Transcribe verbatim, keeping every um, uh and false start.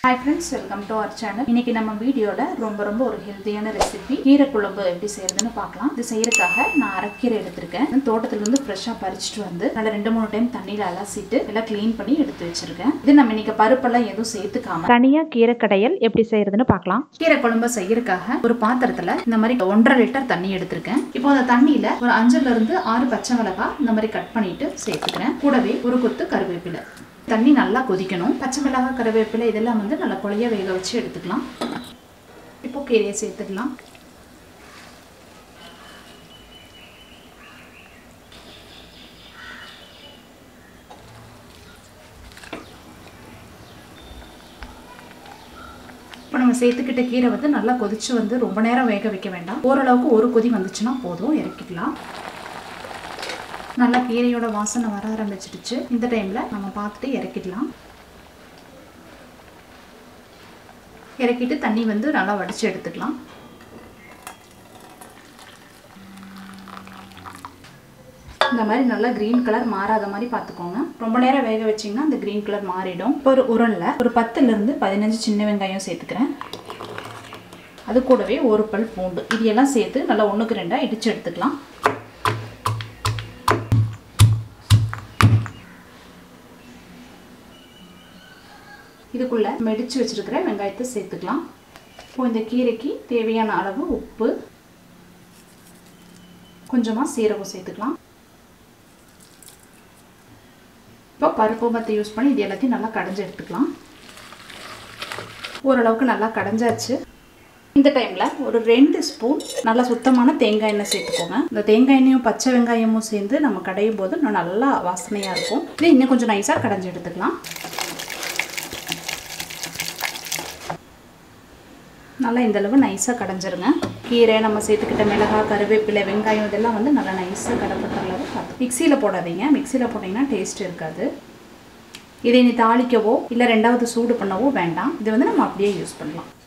Hi friends, welcome to our channel. இன்னைக்கு நம்ம வீடியோல ரொம்ப ரொம்ப ஒரு ஹெல்தியான ரெசிபி கீரை குழம்பு எப்படி செய்யறதுன்னு பார்க்கலாம். இது செய்யறதுக்காக நான் அரைக்கீரை எடுத்துர்க்கேன். தோட்டத்துல இருந்து ஃப்ரெஷா பறிச்சிட்டு வந்து நல்ல ரெண்டு மூணு டைம் தண்ணில அலசிட்டு எல்லாம் க்ளீன் பண்ணி எடுத்து வச்சிருக்கேன். இது நம்ம இன்னைக்கு பருப்பெல்லாம் எதுவும் சேர்த்துக்காம தனியா கீரை கடையல் எப்படி செய்யறதுன்னு பார்க்கலாம். கீரை குழம்பு செய்யறதுக்காக ஒரு பாத்திரத்துல இந்த மாதிரி ஒன்றரை லிட்டர் தண்ணி எடுத்துர்க்கேன். இப்போ அந்த தண்ணியில ஒரு அஞ்சுல இருந்து ஆறு பச்சை மிளகாய் இந்த மாதிரி கட் பண்ணிட்டு சேர்த்துக்கிறேன். கூடவே ஒரு கொத்து கருவேப்பிலை. தண்ணி நல்லா கொதிக்கணும். பச்சை மிளகாய் கருவேப்பிலை இதெல்லாம் வந்து நல்லா கொலைய வேக வச்சு எடுத்துக்கலாம். இப்போ கீரையை சேர்த்துக்கலாம். இப்போ நம்ம சேர்த்துக்கிட்ட கீரை வந்து நல்லா கொதிச்சு வந்து ரொம்ப நேரம் வேக வைக்க வேண்டாம். ஓரளவுக்கு ஒரு கொதி வந்துச்சுன்னா போதும், இறக்கிக்கலாம். நல்லா கீரையோட வாசனை வர ஆரம்பிச்சிடுச்சு. இந்த டைம்ல நம்ம பார்த்துட்டு இறக்கிடலாம். இறக்கிட்டு தண்ணி வந்து நல்லா வடிச்சு எடுத்துக்கலாம். இந்த மாதிரி நல்லா கிரீன் கலர் மாறாத மாதிரி பார்த்துக்கோங்க. ரொம்ப நேரம் வேக வச்சிங்கன்னா அந்த கிரீன் கலர் மாறிடும். இப்போ ஒரு உரல்ல ஒரு பத்துல இருந்து பதினஞ்சு சின்ன வெங்காயம் சேர்த்துக்கிறேன். அது கூடவே ஒரு பல் பூண்டு இதெல்லாம் சேர்த்து நல்லா ஒன்றுக்கு ரெண்டா இடிச்சு எடுத்துக்கலாம். இதுக்குள்ள மெடிச்சு வச்சிருக்கிற வெங்காயத்தை சேர்த்துக்கலாம். இப்போ இந்த கீரைக்கு தேவையான அளவு உப்பு, கொஞ்சமா சீரகம் சேர்த்துக்கலாம். இப்போ பருப்பு மத்தை யூஸ் பண்ணி இது எல்லாத்தையும் நல்லா கடைஞ்சு எடுத்துக்கலாம். ஓரளவுக்கு நல்லா கடைஞ்சாச்சு. இந்த டைம்ல ஒரு ரெண்டு ஸ்பூன் நல்லா சுத்தமான தேங்காய் எண்ணெய் சேர்த்துக்கோங்க. இந்த தேங்காய் எண்ணெயும் பச்சை வெங்காயமும் சேர்ந்து நம்ம கடையும் போது நல்லா வாசனையா இருக்கும். இது இன்னும் கொஞ்சம் நைஸா கடைஞ்சு எடுத்துக்கலாம். நல்லா இந்த அளவு நைஸாக கடைஞ்சிருங்க. கீரை நம்ம சேர்த்துக்கிட்ட மிளகாய் கருவேப்பிலை வெங்காயம் இதெல்லாம் வந்து நல்லா நைஸாக கடைப்பட்ட அளவு பார்த்து மிக்சியில் போடாதீங்க. மிக்சியில் போட்டிங்கன்னா டேஸ்ட் இருக்காது. இதை நீ தாளிக்கவோ இல்லை ரெண்டாவது சூடு பண்ணவோ வேண்டாம். இது வந்து நம்ம அப்படியே யூஸ் பண்ணலாம்.